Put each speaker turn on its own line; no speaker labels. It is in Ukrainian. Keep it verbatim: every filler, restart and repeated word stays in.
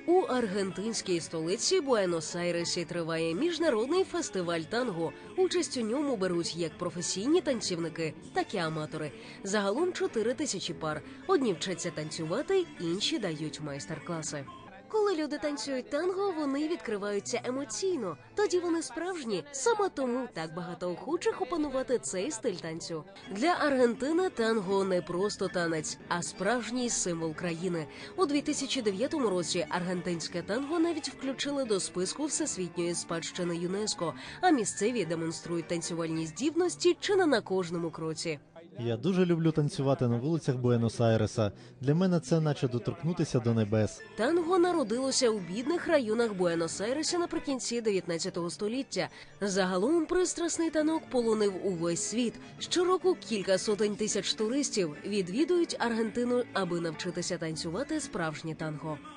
У аргентинській столиці Буенос-Айресі триває міжнародний фестиваль танго. Участь у ньому беруть як професійні танцівники, так і аматори. Загалом чотири тисячі пар. Одні вчаться танцювати, інші дають майстер-класи. Коли люди танцюють танго, вони відкриваються емоційно. Тоді вони справжні. Саме тому так багато охочих опанувати цей стиль танцю. Для Аргентини танго не просто танець, а справжній символ країни. У дві тисячі дев'ятому році аргентинське танго навіть включили до списку Всесвітньої спадщини ЮНЕСКО, а місцеві демонструють танцювальні здібності чи не на кожному кроці.
Я дуже люблю танцювати на вулицях Буенос-Айреса. Для мене це наче доторкнутися до небес.
Танго народилося у бідних районах Буенос-Айреса наприкінці дев'ятнадцятого століття. Загалом пристрасний танок полонив увесь світ. Щороку кілька сотень тисяч туристів відвідують Аргентину, аби навчитися танцювати справжнє танго.